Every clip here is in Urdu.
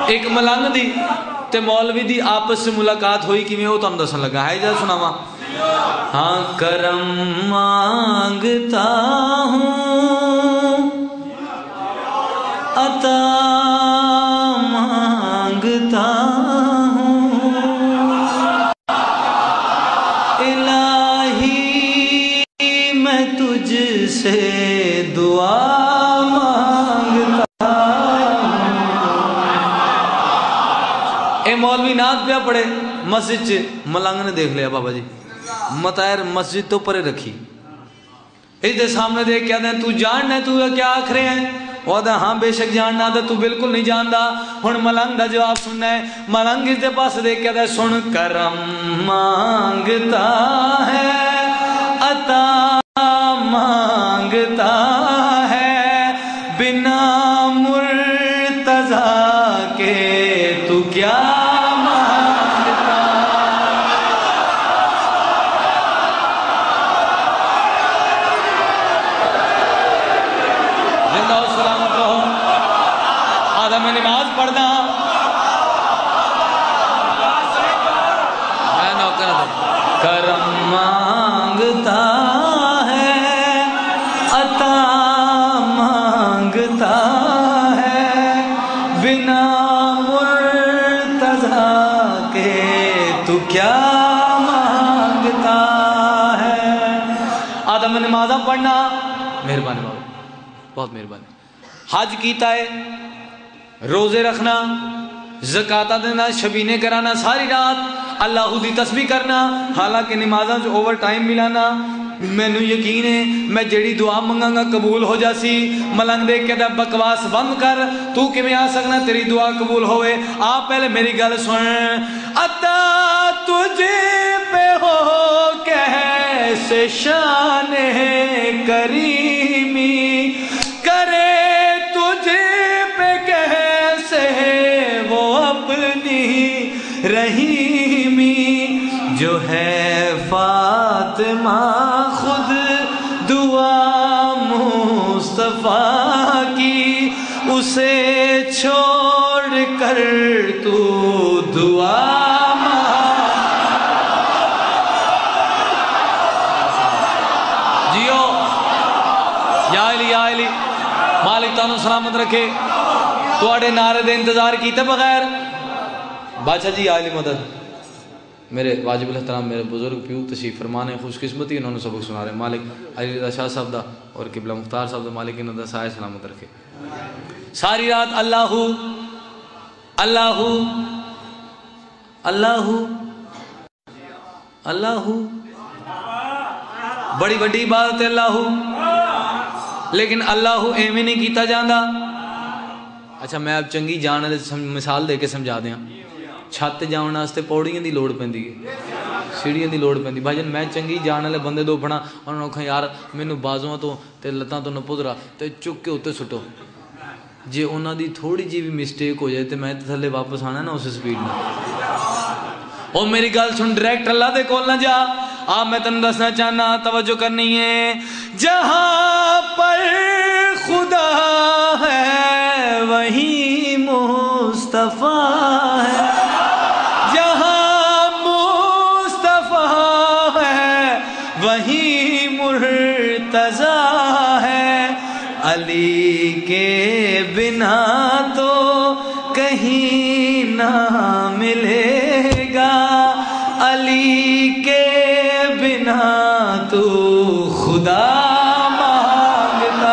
ایک ملنگ دی تے مولوی دی آپس سے ملاقات ہوئی کہ میں وہ تم دسن لگا ہے جا سناوا. ہاں کرم مانگتا ہوں عطا مانگتا ہوں الہی میں تجھ سے دعا مانگتا ہوں. اے مولوی نعت پیا پڑھے مسجد چ ملنگ نے دیکھ لیا بابا جی مطائر مسجد تو پرے رکھی اس دے سامنے دیکھ کیا دیں تو جاننا ہے تو کیا آکھ رہے ہیں وہ دا ہاں بے شک جاننا دا تو بالکل نہیں جاندا. ہن ملنگ دا جواب سننا ہے. ملنگ اس دے پاس دیکھ کیا دیں سن کرم مانگتا ہے عطا مانگتا ہے بنا مرتضیٰ کے تو کیا میں نماز پڑھنا کرم مانگتا ہے عطا مانگتا ہے بنا مرتضیٰ کے تو کیا مانگتا ہے. آدم میں نمازہ پڑھنا مہربانی بابا بہت مہربانی. حج کیتا ہے روزے رکھنا زکاتہ دینا شبینے کرانا ساری رات اللہ دی تسبیح کرنا حالانکہ نمازاں جو اوور ٹائم ملانا میں نو یقین ہے میں جڑی دعا منگاں گا قبول ہو جاسی. ملنگ دیکھ کے بکواس بند کر تو کہ میں آ سکنا تیری دعا قبول ہوئے. آپ پہلے میری گل سن عطا تجھے پہ ہو کیسے شان کریمی کرے تجھے پہ کیسے وہ اپنی رحیمی جو ہے فاطمہ خود دعا مصطفیٰ کی اسے چھوڑ کر تو دعا جیو یا علی مالک تانوں سلامت رکھے. توڑے نعرے دے انتظار کیتے بغیر بادشاہ جی عالی مدد میرے واجب الاحترام میرے بزرگ پیو تشریف فرمانے خوش قسمتی انہوں نے سبق سنا رہے. مالک علی رضا شاہ صاحب دا اور قبلہ مختار صاحب دا مالک انہوں دا سائے سلامت رکھے. ساری رات اللہ اللہ اللہ اللہ بڑی بڑی عبادت ہے اللہ لیکن اللہ ایویں نہیں کیتا جاندہ. اچھا میں اب چنگی جان مثال دے کے سمجھا دیا. چھت جاؤن واسطے پوڑیاں دی لوڑ پیندی ہے سیڑھیاں دی لوڑ پیندی. بھائی جان میں چنگی جان والے بندے دو پڑھا انہوں نے کہا یار مینوں بازواں تو تے لتاں تو نہ پدرا تے چک کے اتنے سٹو. جے انہاں دی تھوڑی جی بھی مسٹیک ہو جائے تے میں تھلے واپس آنا نا اس سپیڈ میں. او میری گل سن ڈائریکٹ اللہ دے کول نہ جا. آپ میں تن دسنا چاہنا توجہ کرنی ہے جہاں پر خدا ہے وہیں مصطفیٰ ہے جہاں مصطفیٰ ہے وہیں مرتضیٰ ہے. علی کے بنا تو کہیں نہ ملے گا علی کے بنا تو خدا مانگتا.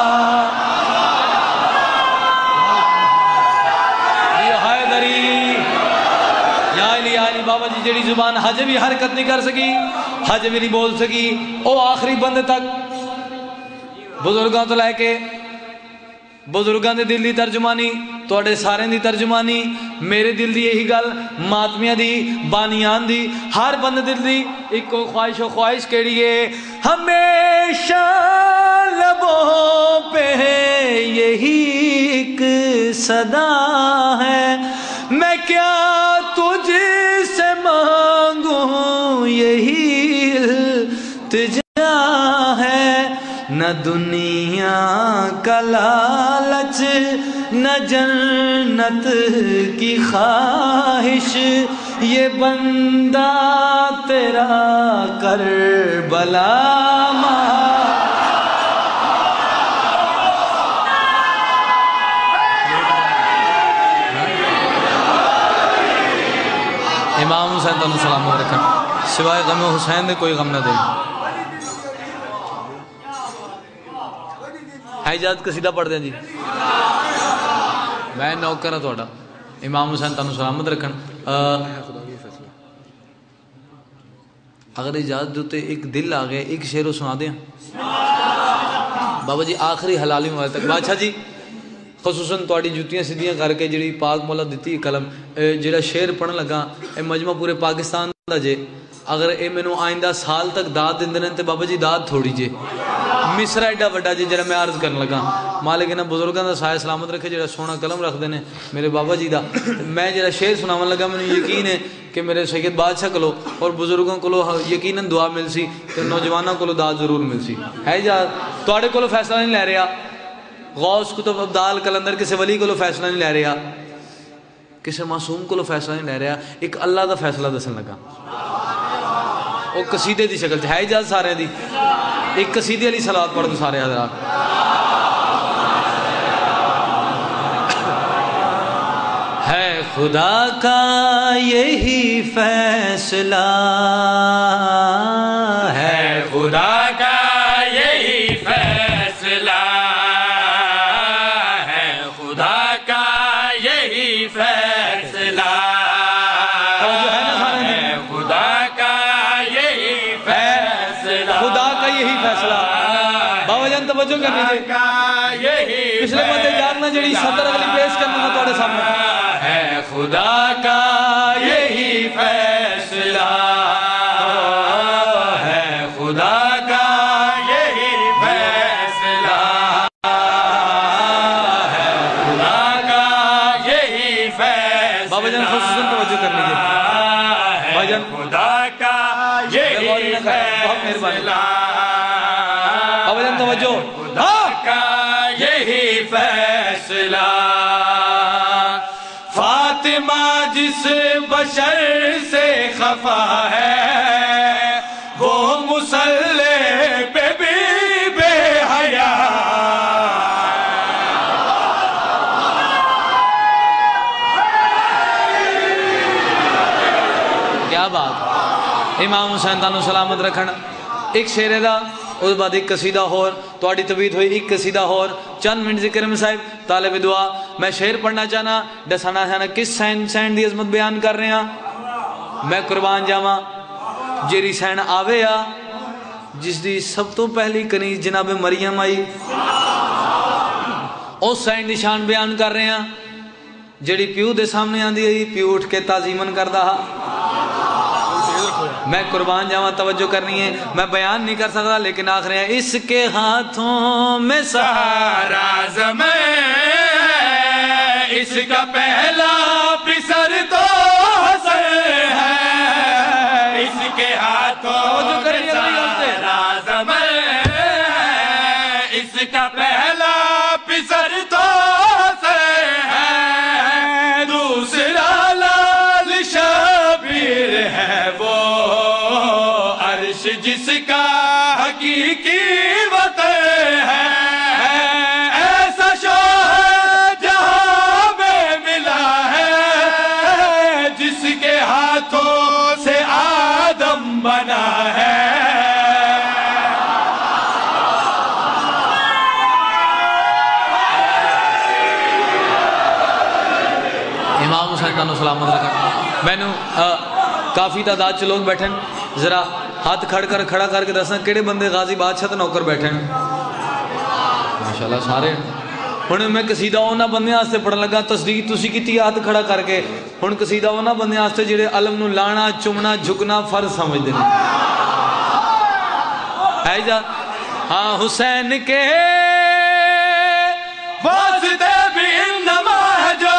بابا جی جڑی زبان حج بھی حرکت نہیں کر سکی حج بھی نہیں بول سکی او آخری بندے تک بزرگاں تو لے کے بزرگاں دے دل دی ترجمانی توڑے سارے دی ترجمانی میرے دل دی یہی گل ماتمیاں دی بانیان دی ہر بندے دل دی ایک کو خواہش و خواہش کیڑی ہے ہمیشہ لبوں پہ یہی ایک صدا ہے میں کیا تجھ سے مانگوں یہی التجا ہے نہ دنیا کا لالچ نہ جنت کی خواہش، یہ بندہ تیرا کربلا امام حسین تعالیٰ سلامت رکھن، سوائے غم حسین دے کوئی غم نہ دے۔ اجازت قصیدہ پڑھ دیں جی، میں نوکر ہوں تھوڑا۔ امام حسین تعالیٰ سلامت رکھن، اگر اجازت دیتے ایک دل آ گئے، ایک شعر سنا دیں بابا جی آخری حلالی مولا تک۔ بادشاہ جی خصوصاً تواڈی جُتیاں سیدھیاں کر کے جڑی پاک مولا دیتی قلم، جڑا شعر پڑھن لگا اے مجمع پورے پاکستان دا جے، اگر اے مینوں آئندہ سال تک داد دیندے نے تے بابا جی داد تھوڑی جے، مصرا ایڈا وڈا جے جڑا میں عرض کرن لگا۔ مالک انہاں بزرگاں دا سایہ سلامت رکھے جڑا سونا قلم رکھدے نے میرے بابا جی دا۔ میں جڑا شعر سناون لگا مینوں یقین ہے کہ میرے سید بادشاہ کولو اور بزرگوں کولو یقیناً دعا مل سی تے نوجواناں کولو داد ضرور مل سی۔ ہے جا تواڈے کولو فیصلہ نہیں لے رہا، غوث کتب عبدال کلندر کسی ولی کو فیصلہ نہیں لے رہا، کسی معصوم کو فیصلہ نہیں لے رہا، ایک اللہ دا فیصلہ دسن لگا۔ وہ قصیدے دی شکل ہے اجازت سارے دی، ایک قصیدے علی صلوات پڑھ دو سارے حضرات۔ ہے خدا کا یہی فیصلہ، ہے خدا کا یہی فیصلہ، توجہ کرنی چاہیے، پچھلے بندے جاننا جڑی صدر اگلی پیش کرنا ہے تواڈے سامنے، ہے خدا کا یہی فیصلہ، ہے خدا کا یہی فیصلہ، ہے خدا کا یہی فیصلہ۔ بابا جان خصوصاً توجہ کرنی چاہیے، بابا جان خدا کا یہی فیصلہ، توجہ خدا کا یہی فیصلہ، فاطمہ جس بشر سے خفا ہے وہ مصلی پہ بھی بے حیا، کیا بات۔ امام حسین تعالیٰ سلامت رکھن، ایک شعر دا اس بعد ایک قصیدہ اور تواڈی طبیعت ہوئی ایک قصیدہ اور چند منٹ ذکر میں صاحب طالب دعا۔ میں شعر پڑھنا چاہنا دسانا چاہنا کس سین دی عظمت بیان کر رہے ہیں، میں قربان جاواں جیری سین آوے آ جس دی سب تو پہلی کنیز جناب مریم آئی، اس سین دی شان بیان کر رہے ہیں جیڑی پیو دے سامنے آندی آئی، پیو اٹھ کے تعظیمن کردہ۔ میں قربان جاواں توجہ کرنی ہے، میں بیان نہیں کر سکتا لیکن آخر ہے اس کے ہاتھوں میں سارا زمین، اس کا پہلا پسر تو حسن ہے، اس کے ہاتھوں میں سارا زمین، اس کا پہلا پسر تو حسن ہے، دوسرا لال شبیر ہے وہ جس کا حقیقی وطن ہے، ایسا شوہر جہاں میں ملا ہے جس کے ہاتھوں سے آدم بنا ہے۔ امام حسین تعالیٰ سلامت رکھا۔ میں نے کافی تعداد چ لوگ بیٹھے ذرا ہاتھ کھڑا کر کے دسنا کہڑے بندے غازی بادشاہ تے نوکر بیٹھے ہیں، ماشاءاللہ سارے۔ ہن میں قصیدہ انہاں بندیاں واسطے پڑھن لگا، تصدیق تسی کیتی ہاتھ کھڑا کر کے، ہن قصیدہ انہاں بندیاں واسطے جڑے علم نو لانا چومنا جھکنا فرض سمجھدے ہیں۔ ہے جا ہاں حسین کے واسطے بھی انما ہے جو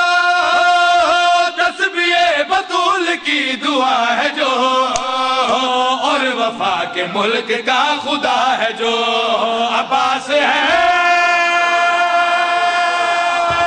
تسبیح بطول کی دعا ہے جو، اور وفا کے ملک کا خدا ہے جو عباس ہے،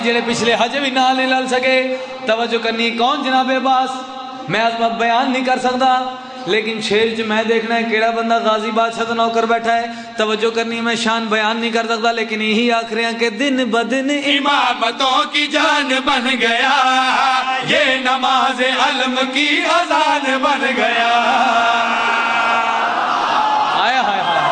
جڑے پچھلے حج بھی نال نہیں لل سکے توجہ کرنی کون جناب عباس میں عظمت بیان نہیں کر سکتا لیکن شیر میں دیکھنا ہے کیڑا بندہ غازی بادشاہ تو نوکر بیٹھا ہے توجہ کرنی میں شان بیان نہیں کر سکتا لیکن یہی آخر ہیں کہ دن بدن امامتوں کی جان بن گیا یہ نماز علم کی اذان بن گیا آیا ہائے ہائے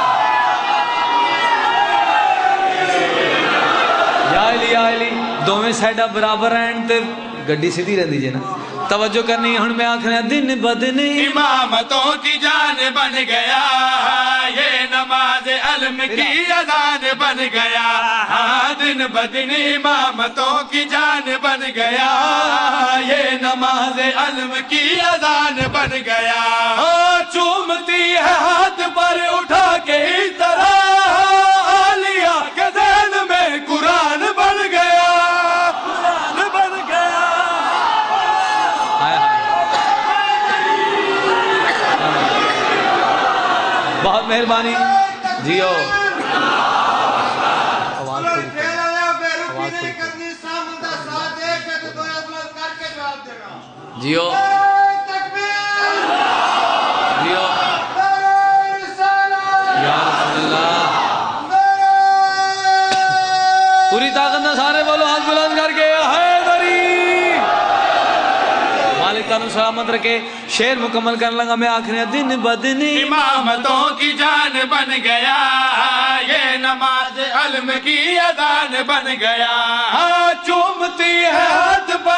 یا علی دوویں سائیڈا برابر ہیں تے گڈی سیدھی رہندی جے نا توجہ کرنی ہن میں آکھنا دن بدن امامتوں کی جان بن گیا یہ نماز علم کی اذان بن گیا دن بدن امامتوں کی جان بن گیا یہ نماز علم کی اذان بن گیا چومتی ہے ہاتھ پر اٹھا کے اس طرح عالیہ کے ذہن میں قرآن بن گیا قرآن بن گیا بہت مہربانی جیو جیو جیو یا رسول اللہ پوری طاقت نہ سارے بولو ہاتھ بلند کر کے حیدری مالک تانوں سلامت رکھے شعر مکمل کرنے لگا میں آخری دن بدن امامتوں کی جان بن گیا یہ نماز علم کی اذان بن گیا چومتی ہے ہاتھ پر